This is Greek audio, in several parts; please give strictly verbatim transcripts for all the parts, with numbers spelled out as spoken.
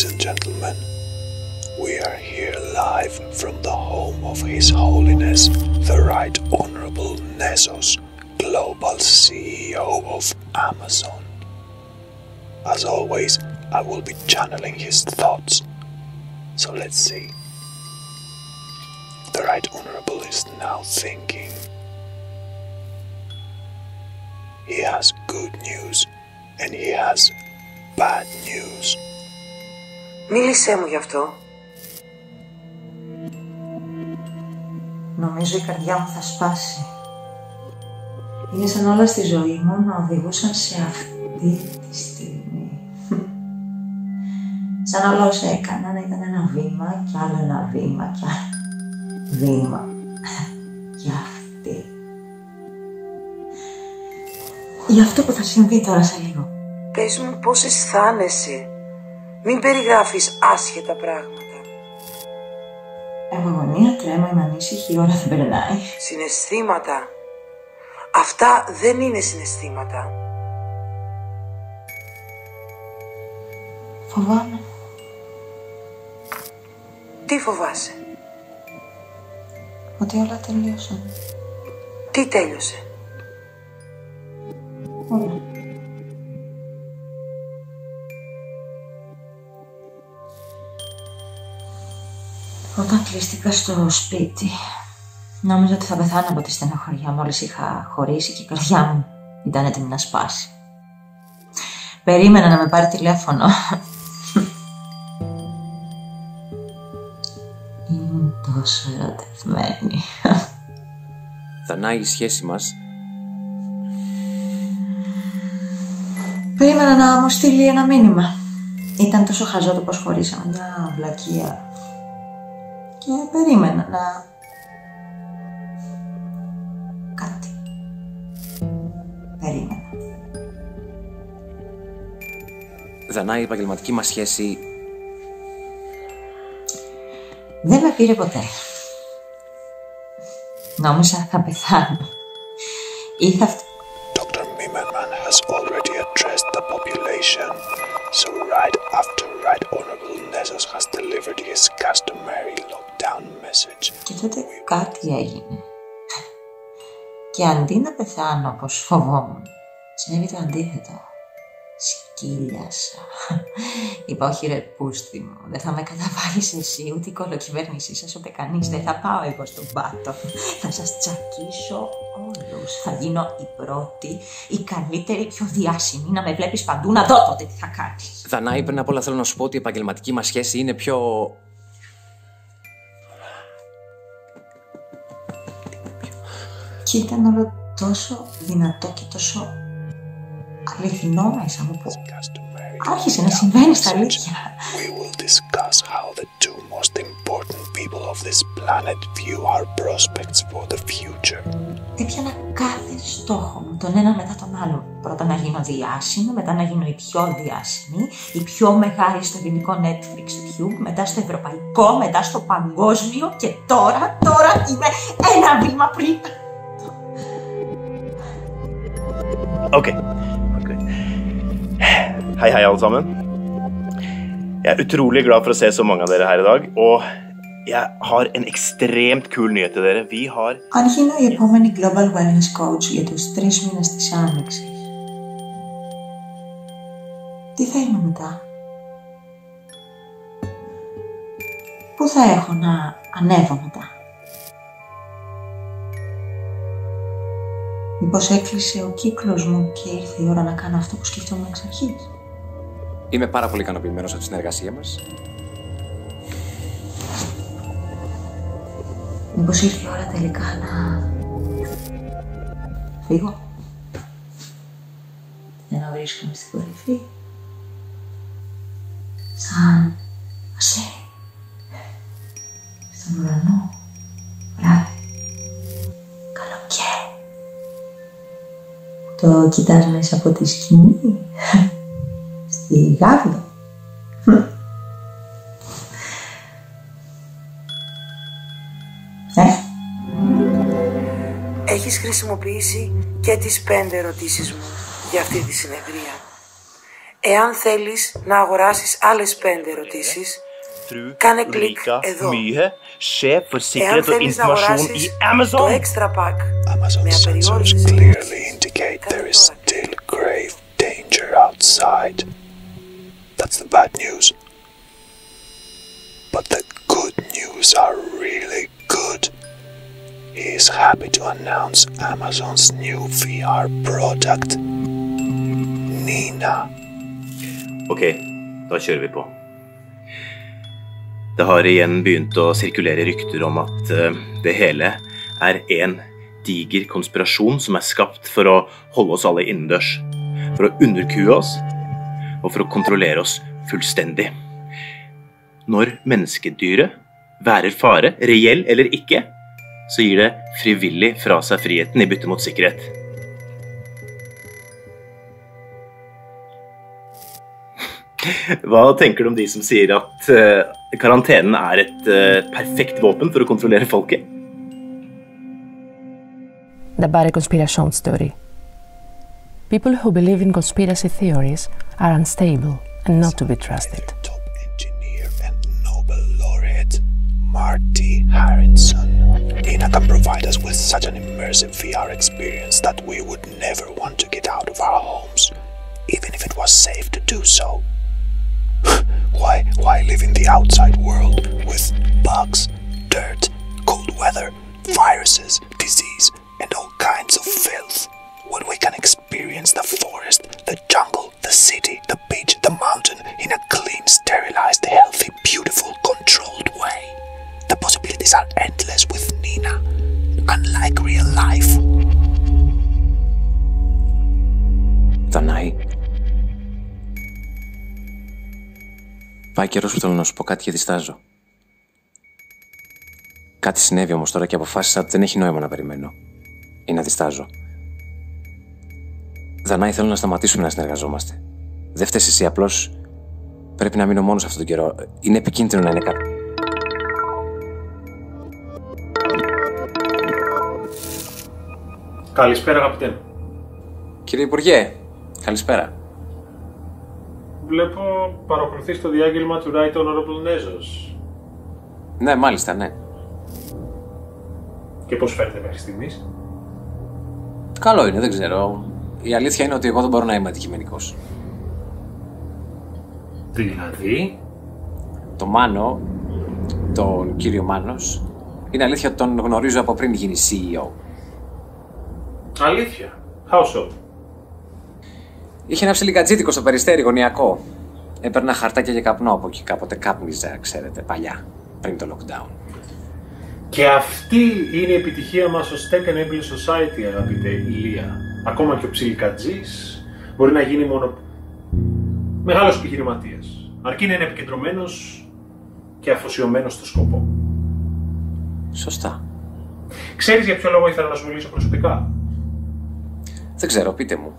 Ladies and gentlemen, we are here live from the home of His Holiness, the Right Honorable Nestor, Global C E O of Amazon. As always, I will be channeling his thoughts. So let's see. The Right Honorable is now thinking. He has good news and he has bad news. Μίλησέ μου γι' αυτό. Νομίζω η καρδιά μου θα σπάσει. Είναι σαν όλα στη ζωή μου να οδηγούσαν σε αυτή τη στιγμή. Σαν όλα όσα έκανα να ήταν ένα βήμα κι άλλο ένα βήμα κι άλλο βήμα. Και αυτή. Για αυτό που θα συμβεί τώρα σε λίγο. Πες μου πώς αισθάνεσαι. Μην περιγράφεις άσχετα πράγματα. Έχω αγωνία, τρέμω, είμαι ανήσυχη, η ώρα δεν περνάει. Συναισθήματα. Αυτά δεν είναι συναισθήματα. Φοβάμαι. Τι φοβάσαι? Ότι όλα τελείωσαν. Τι τέλειωσε? Όλα. Όταν κλείστηκα στο σπίτι, νόμιζα ότι θα πεθάνω από τη στενοχωριά μόλις είχα χωρίσει και η καρδιά μου ήταν έτοιμη να σπάσει. Περίμενα να με πάρει τηλέφωνο. Ήμουν τόσο ερωτευμένη. Δανάει η σχέση μας. Περίμενα να μου στείλει ένα μήνυμα. Ήταν τόσο χαζό το πως χωρίσαμε, μια βλακεία. Και περίμενα να... κάτι. Περίμενα. Δανάει η επαγγελματική μας σχέση. Δεν με πήρε ποτέ. Νόμιζα θα πεθάνω. Ή θα... Doctor Mimermann has already addressed the population, so right after Right Honorable Nestor has delivered his customary lockdown message. Και τότε κάτι έγινε. Και αντί να πεθάνω όπως φοβόμουν, συνέβη το αντίθετο. Σκύλιασα. Είπα, όχι ρε πούστη μου, δεν θα με καταβάλεις εσύ, ούτε η κολοκυβέρνησή σας, ούτε κανείς. Δεν θα πάω εγώ στον πάτο. Θα σας τσακίσω όλους. Θα γίνω η πρώτη, η καλύτερη, η πιο διάσημη. Να με βλέπεις παντού, να δω τότε τι θα κάνεις. Δανάει, πριν απ' όλα θέλω να σου πω ότι η επαγγελματική μας σχέση είναι πιο... Και ήταν όλο τόσο δυνατό και τόσο αληθινό μέσα μου που άρχισε να συμβαίνει στα αλήθεια. We will discuss how the two most important people of this planet view our prospects for the future. Έπιανα κάθε στόχο μου, τον ένα μετά τον άλλο. Πρώτα να γίνω διάσημη, μετά να γίνω η πιο διάσημη, η πιο μεγάλη στο ελληνικό Netflix Tube, μετά στο ευρωπαϊκό, μετά στο παγκόσμιο και τώρα, τώρα είμαι ένα βήμα πριν. Ok. okay. Hei, hei alle sammen. Jeg er utrolig glad for å se så mange av dere her i dag, og jeg har en ekstremt kul nyhet til dere. Vi har... Αν γίνω η επόμενη Global Wellness Coach για τους τρεις μήνες της Άνοιξης, τι θα είμαι μετά? Πού θα έχω να ανέβω μετά? Μήπως έκλεισε ο κύκλος μου και ήρθε η ώρα να κάνω αυτό που σκεφτόμουν εξ αρχής? Είμαι πάρα πολύ ικανοποιημένος από τη συνεργασία μας. Μήπως ήρθε η ώρα τελικά να φύγω? Για να βρίσκομαι στην κορυφή, σαν αστέρι στον ουρανό, βράδυ, καλοκαίρι. Το κοιτάς μέσα από τη σκηνή, στη γάβη. Ε? Έχεις χρησιμοποιήσει και τις πέντε ερωτήσεις μου για αυτή τη συνεδρία. Εάν θέλεις να αγοράσεις άλλες πέντε ερωτήσεις, κάνε κλικ εδώ. Mühe, chef for Εάν secret θέλεις να information αγοράσεις i Amazon. το extra pack Amazon με sensors απεριόριστη clearly indicate there is still grave danger outside. That's the bad news. But the good news are really good. He is happy to announce Amazon's new V R product, Nina. Ok, da kjører vi på. Det har igjen begynt å sirkulere rykter om at uh, det hele er en diger konspirasjon som er skapt for å holde oss alle innendørs, for å underkue oss og for å kontrollere oss fullstendig. Når menneskedyret værer fare, reell eller ikke, så gir det frivillig fra seg friheten i bytte mot sikkerhet. Hva tenker du om de som sier at uh, karantenen er et uh, perfekt våpen for å kontrollere folket? Det er bare konspirasjonsteori. People who believe in conspiracy theories are unstable and not to be trusted. Top engineer and Nobel laureate Marty Harrison. Nina can provide us with such an immersive V R experience that we would never want to get out of our homes, even if it was safe to do so. Why, why live in the outside world with bugs, dirt, cold weather, viruses, disease, and all kinds of filth, when we can experience the forest, the jungle, the city, the beach, the mountain in a clean, sterilized, healthy, beautiful, controlled way? The possibilities are endless with Nina, unlike real life. Δανάη. Πάει καιρός που θέλω να σου πω κάτι και διστάζω. Κάτι συνέβη όμως τώρα και αποφάσισα ότι δεν έχει νόημα να περιμένω ή να διστάζω. Δανάη, θέλω να σταματήσουμε να συνεργαζόμαστε. Δεν φταίς εσύ, απλώς πρέπει να μείνω μόνος αυτόν τον καιρό. Είναι επικίνδυνο να είναι κάτι. Καλησπέρα, αγαπητέ μου. Κύριε Υπουργέ, καλησπέρα. Βλέπω παρακολουθείς το διάγγελμα του Right Honorable Nestor. Ναι, μάλιστα, ναι. Και πώς φαίνεται μέχρι στιγμής? Καλό είναι, δεν ξέρω. Η αλήθεια είναι ότι εγώ δεν μπορώ να είμαι αντικειμενικός. Δηλαδή? Το Μάνο, τον κύριο Μάνος, είναι αλήθεια ότι τον γνωρίζω από πριν γίνει σι ι ο. Αλήθεια? How so? Είχε ένα ψιλικατζίτικο στο Περιστέρι, γωνιακό. Έπαιρνα χαρτάκια για καπνό από εκεί, κάποτε κάπνιζα, ξέρετε, παλιά, πριν το lockdown. Και αυτή είναι η επιτυχία μας ως Tech Enable Society, αγαπητέ Ηλία. Ακόμα και ο ψιλικατζής μπορεί να γίνει μόνο μεγάλος επιχειρηματίας. Αρκεί να είναι επικεντρωμένος και αφοσιωμένος στο σκοπό. Σωστά. Ξέρεις για ποιο λόγο ήθελα να σου μιλήσω προσωπικά? Δεν ξέρω, πείτε μου.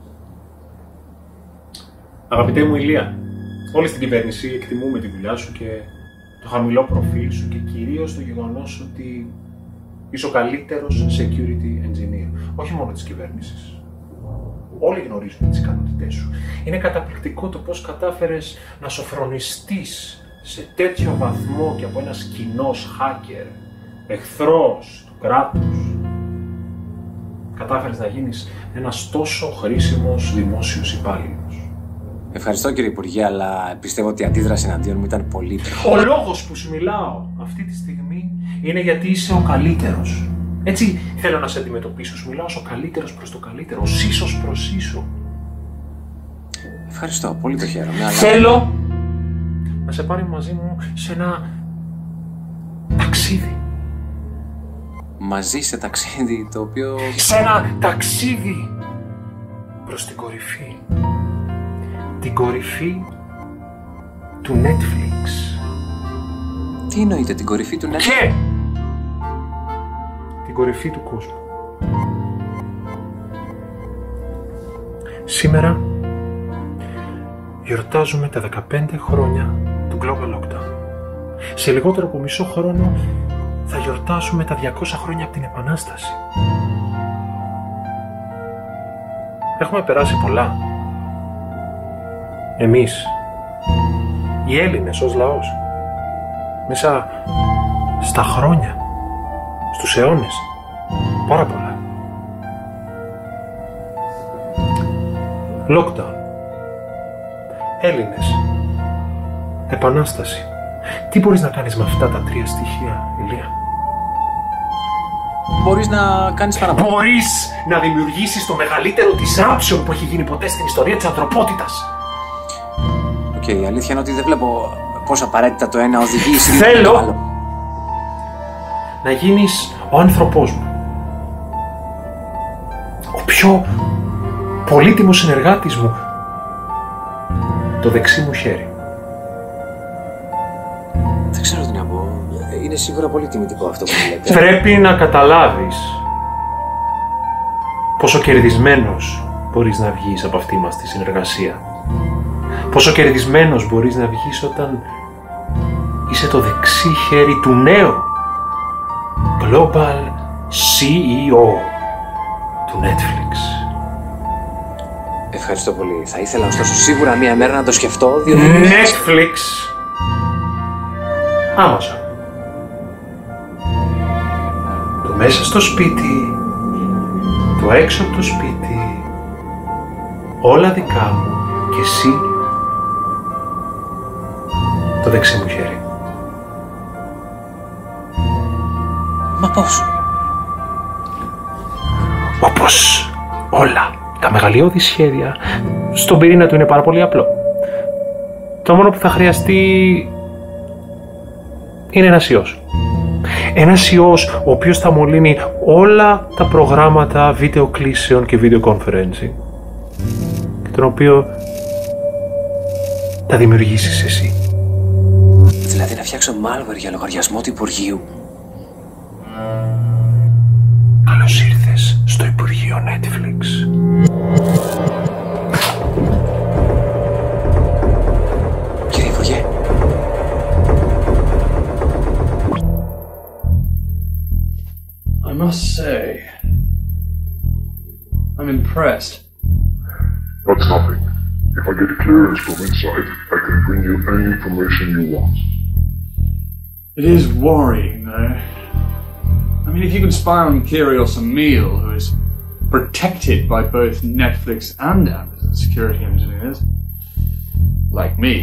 Αγαπητέ μου Ηλία, όλοι στην κυβέρνηση εκτιμούμε τη δουλειά σου και το χαμηλό προφίλ σου και κυρίως το γεγονός ότι είσαι ο καλύτερος security engineer, όχι μόνο της κυβέρνησης. Όλοι γνωρίζουμε τις ικανότητές σου. Είναι καταπληκτικό το πώς κατάφερες να σοφρονιστείς σε τέτοιο βαθμό και από ένας κοινός hacker, εχθρός του κράτους. Κατάφερες να γίνεις ένας τόσο χρήσιμος δημόσιος υπάλληλος. Ευχαριστώ, κύριε Υπουργέ, αλλά πιστεύω ότι η αντίδραση εναντίον μου ήταν πολύ υπερβολική. Ο λόγος που σου μιλάω αυτή τη στιγμή είναι γιατί είσαι ο καλύτερος. Έτσι θέλω να σε αντιμετωπίσω. Σου μιλάω ως ο καλύτερος προς το καλύτερο, ως ίσος προς ίσο. Ευχαριστώ, πολύ το χαίρομαι. Αλλά... Θέλω να σε πάρει μαζί μου σε ένα ταξίδι. Μαζί σε ταξίδι το οποίο... Σε ένα ταξίδι προς την κορυφή. Την κορυφή του Netflix. Τι εννοείται, την κορυφή του Netflix? Και την κορυφή του κόσμου. Σήμερα γιορτάζουμε τα δεκαπέντε χρόνια του Global Lockdown. Σε λιγότερο από μισό χρόνο θα γιορτάσουμε τα διακόσια χρόνια από την Επανάσταση. Έχουμε περάσει πολλά. Εμείς, οι Έλληνες ως λαός, μέσα στα χρόνια, στους αιώνες, πάρα πολλά. Lockdown, Έλληνες, επανάσταση. Τι μπορείς να κάνεις με αυτά τα τρία στοιχεία, Ηλία? Μπορείς να κάνεις παραπάνω. Μπορείς να δημιουργήσεις το μεγαλύτερο disruption που έχει γίνει ποτέ στην ιστορία της ανθρωπότητας. Οκ, okay, η αλήθεια είναι ότι δεν βλέπω πώς απαραίτητα το ένα οδηγεί σε Θέλω το άλλο. να γίνεις ο άνθρωπός μου. Ο πιο πολύτιμος συνεργάτης μου. Το δεξί μου χέρι. Δεν ξέρω τι να πω. Είναι σίγουρα πολύ τιμητικό αυτό που μου λέτε. Πρέπει να καταλάβεις πόσο κερδισμένος μπορείς να βγεις από αυτή μας τη συνεργασία. Πόσο κερδισμένος μπορείς να βγεις όταν είσαι το δεξί χέρι του νέου Global σι ι ο του Netflix. Ευχαριστώ πολύ. Θα ήθελα ωστόσο σίγουρα μία μέρα να το σκεφτώ, διότι... Netflix. Amazon. Το μέσα στο σπίτι, το έξω από το σπίτι, όλα δικά μου και εσύ το δεξί μου χέρι. Μα πώς? Όπως όλα τα μεγαλειώδη σχέδια, στον πυρήνα του είναι πάρα πολύ απλό. Το μόνο που θα χρειαστεί είναι ένας ιός. Ένας ιός ο οποίος θα μολύνει όλα τα προγράμματα βίντεο κλήσεων και videoconferencing και τον οποίο θα δημιουργήσεις εσύ. Δηλαδή να φτιάξω malware για λογαριασμό του Υπουργείου. Καλώς ήρθες στο Υπουργείο Netflix. Κύριε Υπουργέ. I must say, I'm impressed. That's nothing. If I get clearance from inside, I can bring you any information you want. It is worrying, though. I mean, if you can spy on Kyrios Emil, who is protected by both Netflix and Amazon security engineers, like me,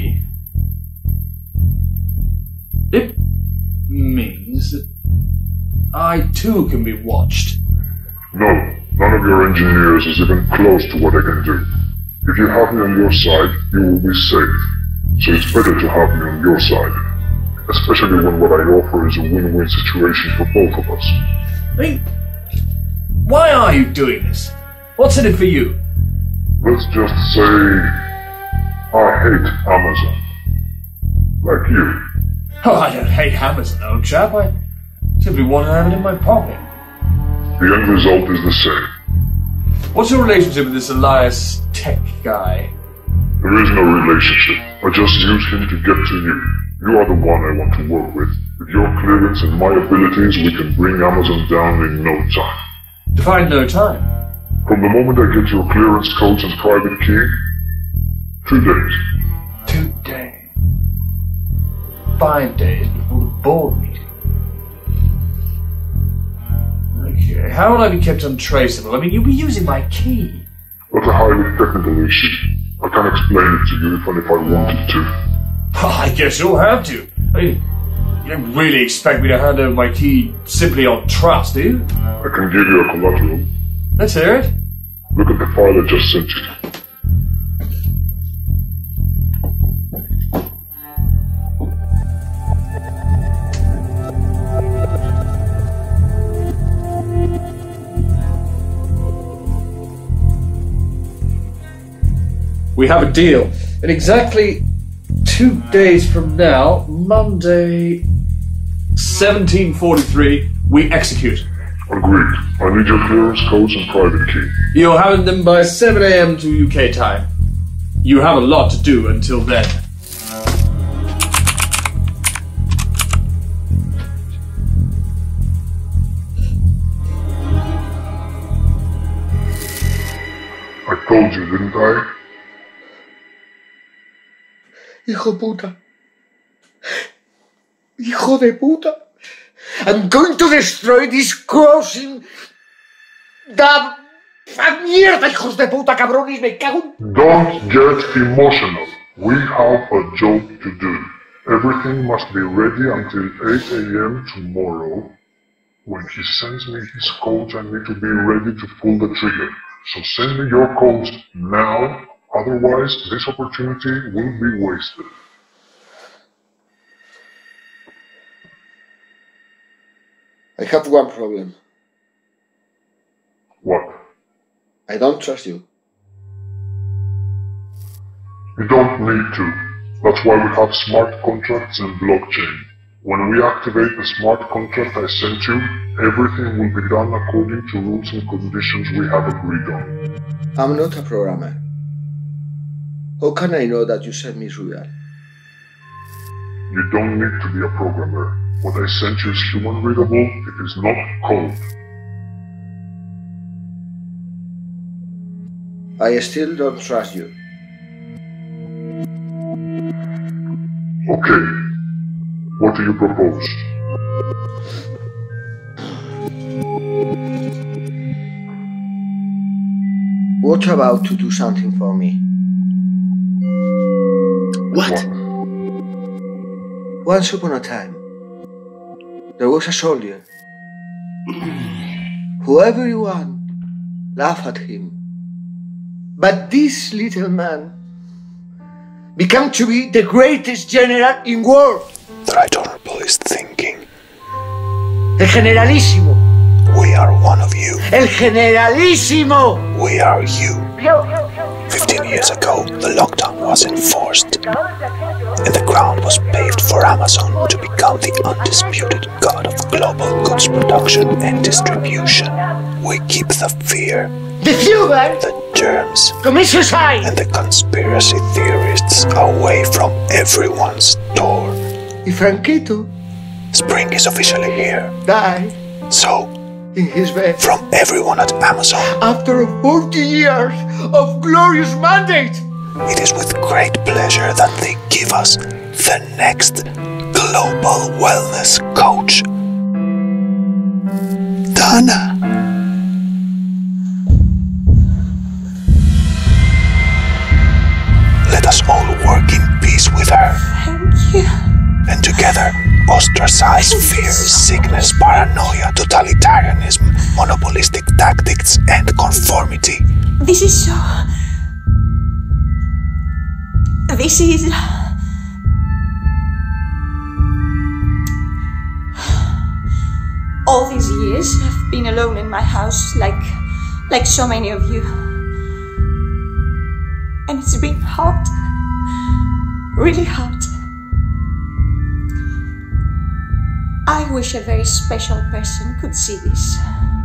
it means that I too can be watched. No, none of your engineers is even close to what I can do. If you have me on your side, you will be safe. So it's better to have me on your side. Especially when what I offer is a win-win situation for both of us. I mean, why are you doing this? What's in it for you? Let's just say I hate Amazon. Like you. Oh, I don't hate Amazon, old chap. I simply want to have it in my pocket. The end result is the same. What's your relationship with this Elias tech guy? There is no relationship. I just use him to get to you. You are the one I want to work with. With your clearance and my abilities, we can bring Amazon down in no time. Define no time? From the moment I get your clearance codes and private key, two days. Two days. Five days before the board meeting. Okay, how will I be kept untraceable? I mean, you'll be using my key. That's a highly technical issue. I can explain it to you even if I wanted to. Oh, I guess you'll have to. I mean, you don't really expect me to hand over my key simply on trust, do you? I can give you a collateral. Let's hear it. Look at the file I just sent you. We have a deal. In exactly two days from now, Monday, seventeen forty-three, we execute. Agreed. I need your clearance codes and private key. You'll have them by seven a.m. to U K time. You have a lot to do until then. I told you, didn't I? Hijo puta. Hijo de puta. I'm going to destroy this crossing. Da... ¡Mierda, hijos de puta, cabrones! ¡Me cago en... Don't get emotional. We have a job to do. Everything must be ready until eight a m tomorrow. When he sends me his codes, I need to be ready to pull the trigger. So send me your codes now, otherwise this opportunity will be wasted. I have one problem. What? I don't trust you. You don't need to. That's why we have smart contracts and blockchain. When we activate the smart contract I sent you, everything will be done according to rules and conditions we have agreed on. I'm not a programmer. How can I know that you sent me is real? You don't need to be a programmer. What I sent you is human readable, it is not code. I still don't trust you. Okay. What do you propose? What about to do something for me? What? Once upon a time, there was a soldier who everyone laughed at him. But this little man became to be the greatest general in world. The Right Honorable is thinking. El Generalissimo. We are one of you. El Generalissimo. We are you. Fifteen years ago, the lockdown was enforced, and the ground was paved for Amazon to become the undisputed god of global goods production and distribution. We keep the fear, the fever, the germs, suicide, and the conspiracy theorists away from everyone's door. Y Franquito, spring is officially here. Die. So, in his bed, from everyone at Amazon, after forty years of glorious mandate, it is with great pleasure that they give us the next global wellness coach. Dunn. Let us all work in peace with her. Thank you. And together, ostracize fear, sickness, paranoia, totalitarianism, monopolistic tactics, and conformity. This is so... This is... All these years I've been alone in my house, like, like so many of you. And it's been hard. Really hard. I wish a very special person could see this.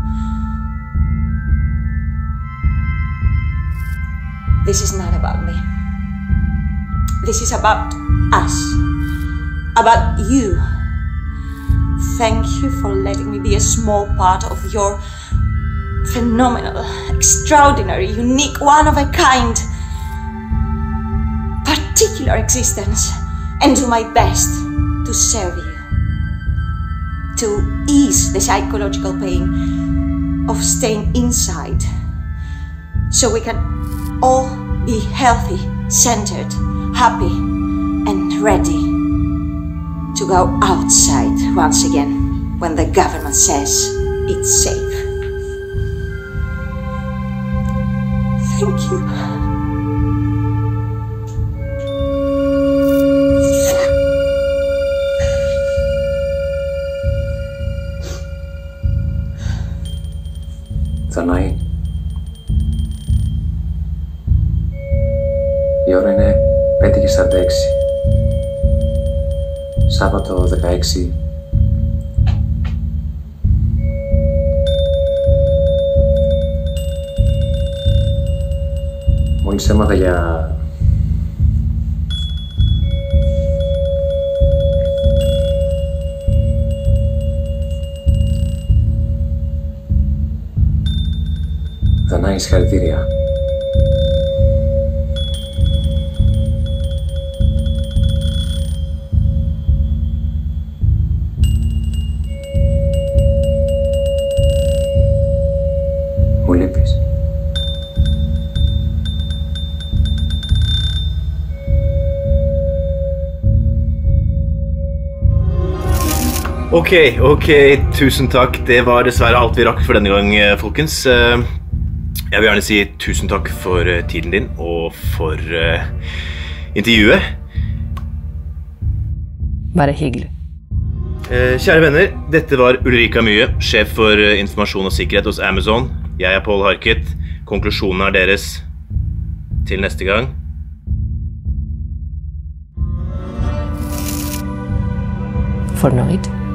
This is not about me. This is about us. About you. Thank you for letting me be a small part of your phenomenal, extraordinary, unique, one-of-a-kind, particular existence, and do my best to serve you. To ease the psychological pain of staying inside, so we can all be healthy, centered, happy, and ready to go outside once again when the government says it's safe. Thank you. Δανάη. Η ώρα είναι πέντε και σαράντα έξι. Σάββατο δεκαέξι. Μόλις έμαθα για... Δανάη, συγχαρητήρια. Ok, ok, tusen takk. Det var dessverre alt vi rakk for denne gang, folkens. Jeg vil gjerne si tusen takk for tiden din og for uh, intervjuet. Bare hyggelig. Uh, kjære venner, dette var Ulrika Mühe, sjef for uh, informasjon og sikkerhet hos Amazon. Jeg er Paul Harket. Konklusjonen er deres. Til neste gang. Fornøyd?